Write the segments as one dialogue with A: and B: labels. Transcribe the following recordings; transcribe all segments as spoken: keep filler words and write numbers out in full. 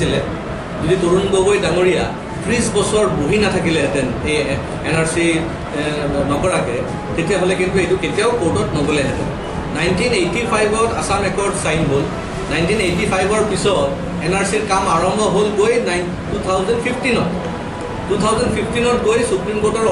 A: নাছিলে যদি তৰুণ গগৈ ডাঙৰীয়া ত্ৰিছ বছৰ বহি নাথাকিলেহেঁতেন এই এন আৰ চি নকৰাকৈ তেতিয়াহ'লে কিন্তু এইটো কেতিয়াও কোৰ্টত নগ'লেহেঁতেন নাইনটিন এইটি ফাইভত আছাম একৰ্ড চাইন হ'ল নাইনটিন এইটি ফাইভৰ পিছত এন আৰ চিৰ কাম আৰম্ভ হ'ল গৈ নাইন টু থাউজেণ্ড ফিফটিনত টু থাউজেণ্ড ফিফটিনত গৈ সুপ্ৰিম কোৰ্টৰ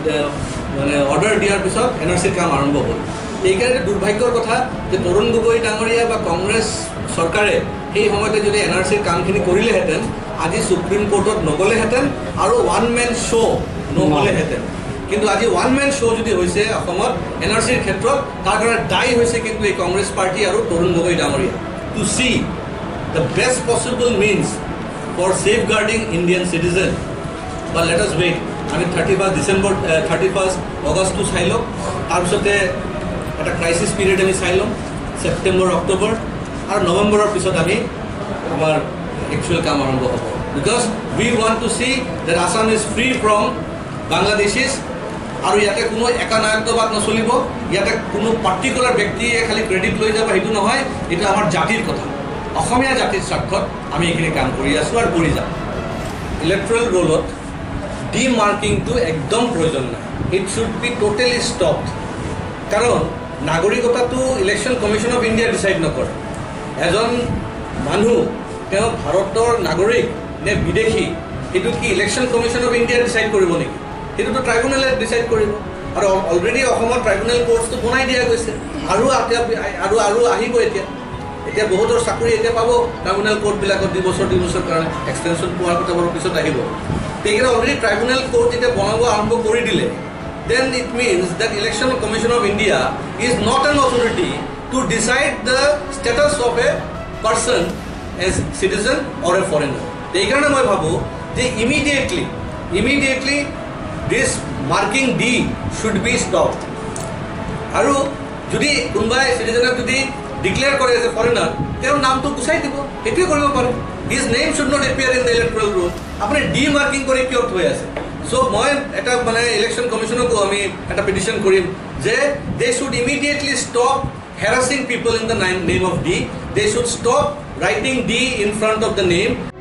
A: মানে অৰ্ডাৰ দিয়াৰ পিছত এন আৰ চিৰ কাম আৰম্ভ হ'ল এইকাৰণে দুৰ্ভাগ্যৰ কথা যে তৰুণ গগৈ ডাঙৰীয়া বা কংগ্ৰেছ চৰকাৰে সেই সময়তে যদি এন আৰ চিৰ কামখিনি কৰিলেহেঁতেন আজি সুপ্ৰিম কোৰ্টত নগ'লেহেঁতেন আৰু ওৱান মেন শ্ব' নহ'লেহেঁতেন কিন্তু আজি ওৱান মেন শ্ব' যদি হৈছে অসমত এন আৰ চিৰ ক্ষেত্ৰত তাৰ কাৰণে দায়ী হৈছে কিন্তু এই কংগ্ৰেছ পাৰ্টি আৰু তৰুণ গগৈ ডাঙৰীয়া to see the best possible means for safeguarding Indian citizen বা লেট আছ ৱেইট আমি thirty first December thirty first অগষ্টটো চাই লওক তাৰপিছতে এটা ক্ৰাইচিছ পিৰিয়ড আমি চাই ল'ম ছেপ্টেম্বৰ অক্টোবৰ আৰু নৱেম্বৰৰ পিছত আমি আমাৰ একচুৱেল কাম আৰম্ভ হ'ব because we want to see that Assam is free from Bangladeshis আৰু ইয়াতে কোনো একানায়কত্ববাদ নচলিব ইয়াতে কোনো পাৰ্টিকুলাৰ ব্যক্তিয়ে খালি ক্ৰেডিট লৈ যাব সেইটো নহয় এইটো আমাৰ জাতিৰ কথা অসমীয়া জাতিৰ স্বাৰ্থত আমি এইখিনি কাম কৰি আছোঁ আৰু কৰি যাম ইলেক্ট্ৰেল ৰোলত ডি মাৰ্কিংটো একদম প্ৰয়োজন নাই it should be totally stopped কাৰণ নাগৰিকতাটো election commission of India decide নকৰে এজন মানুহ তেওঁ ভাৰতৰ নাগৰিক নে বিদেশী সেইটো কি election commission of India decide কৰিব নেকি সেইটোতো ট্ৰাইব্যুনেলে ডিচাইড কৰিব আৰু অলৰেডি অসমত ট্ৰাইব্যুনেল কোৰ্টছটো বনাই দিয়া গৈছে আৰু আৰু আৰু আহিব এতিয়া এতিয়া বহুতৰ চাকৰি এতিয়া পাব ট্ৰাইব্যুনেল কোৰ্টবিলাকত দুই বছৰ দুই বছৰ কাৰণে এক্সটেনশ্যন পোৱাৰ কথা বৰ পিছত আহিব সেইকাৰণে অলৰেডি ট্ৰাইব্যুনেল কোৰ্ট যেতিয়া বনাব আৰম্ভ কৰি দিলে then it means that Election Commission of India is not an authority to decide the status of a person as citizen or a foreigner. এই কারণে মই ভাবো যে immediately immediately this marking D should be stopped. আৰু যদি কোনোবাই citizenক যদি declare কৰে as a foreigner তেওঁৰ নামটো গুচাই দিব এটোই কৰিব পাৰে his name should not appear in the electoral roll আপুনি D marking কৰি কি অর্থ হৈ আছে So, মই এটা মানে ইলেকশ্যন কমিশ্যনকো আমি এটা পিটিশ্যন কৰিম যে they should immediately stop harassing people in the name of D. They should stop writing D in front of the name.